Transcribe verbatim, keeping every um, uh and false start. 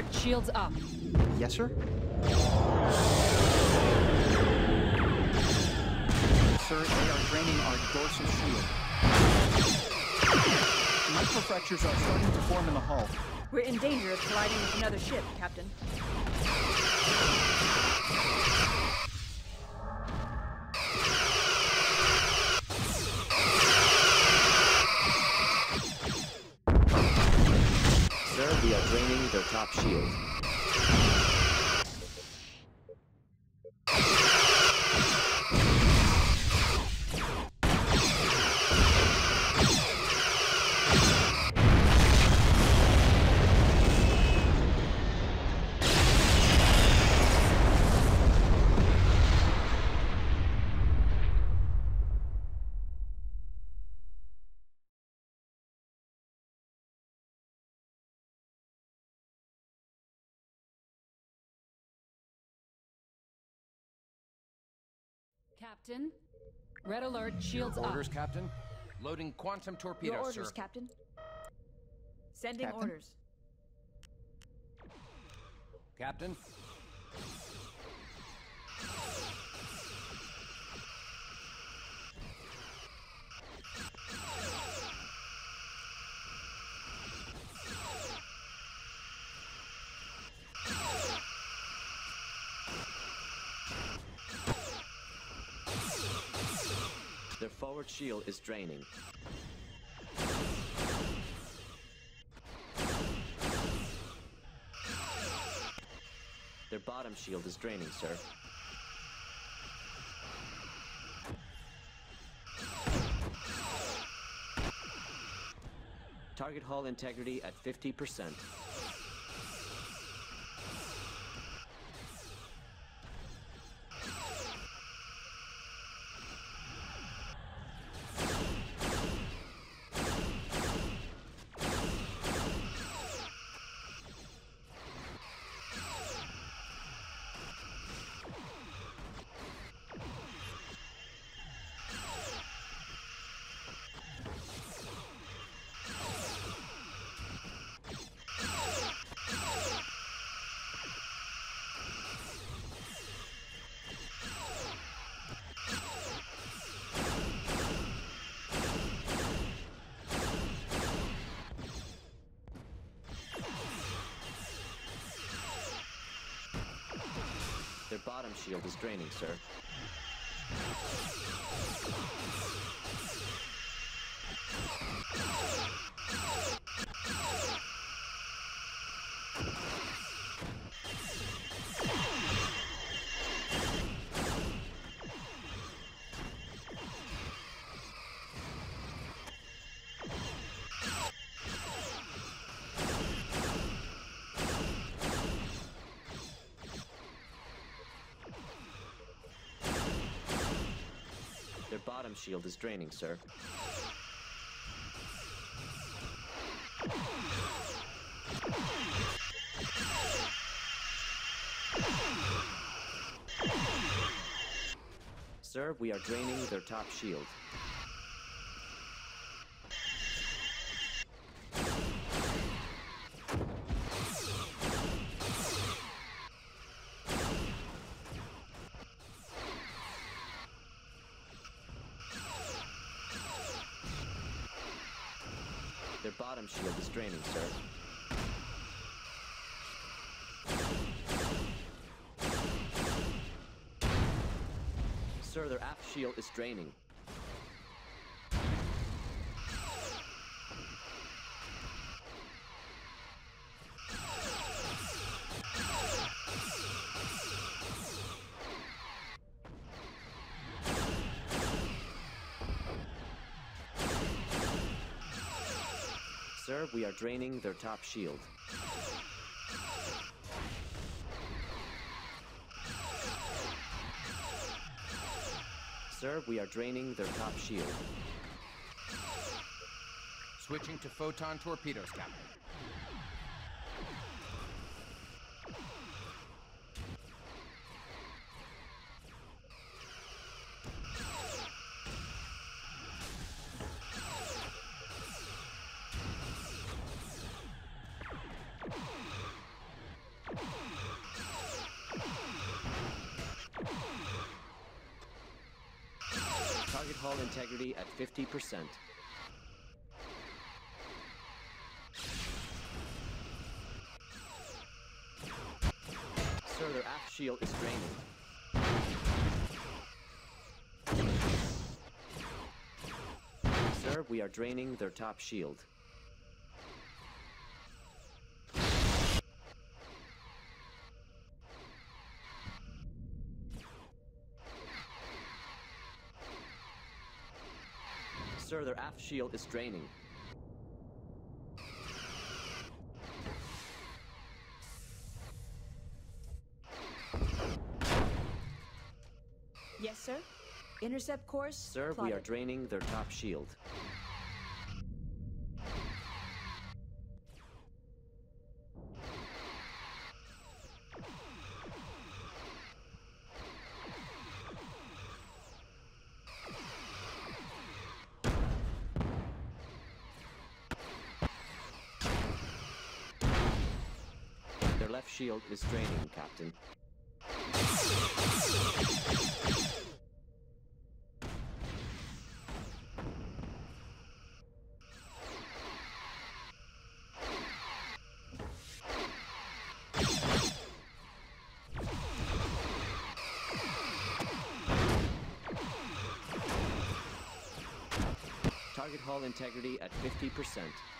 Shields up. Yes, sir? Sir, they are draining our dorsal shield. Microfractures are starting to form in the hull. We're in danger of colliding with another ship, Captain. Sir, we are draining their top shield. Captain, red alert, shields Your orders, up. Captain. Loading quantum torpedoes, Your orders, sir. Captain. Sending Captain? orders. Captain. Their forward shield is draining. Their bottom shield is draining, sir. Target hull integrity at fifty percent. Their bottom shield is draining, sir. Their bottom shield is draining, sir. Sir, we are draining their top shield. Their bottom shield is draining, sir. Sir, their aft shield is draining. Sir, we are draining their top shield. Sir, we are draining their top shield. Switching to photon torpedoes, Captain. hull integrity at fifty percent. Sir, their aft shield is draining. Sir, we are draining their top shield. Sir, their aft shield is draining. Yes, sir. Intercept course. Sir, plotted. we are draining their top shield. Their left shield is draining, Captain. Target hull integrity at fifty percent.